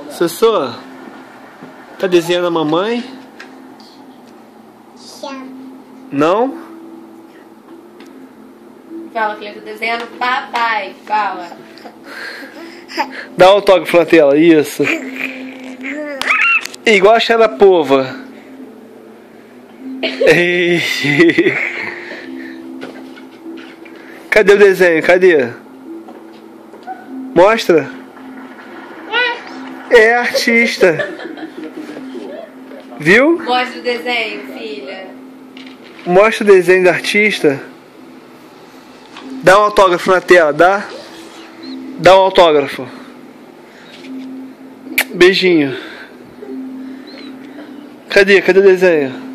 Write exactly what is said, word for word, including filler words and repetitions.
Sossô, tá desenhando a mamãe? Não? Fala que ele tá desenhando papai. Fala. Dá um autógrafo na tela, isso. Igual a Xarapova. Cadê o desenho? Cadê? Mostra. É artista. Viu? Mostra o desenho, filha. Mostra o desenho do artista. Dá um autógrafo na tela, dá? Dá um autógrafo. Beijinho. Cadê? Cadê o desenho?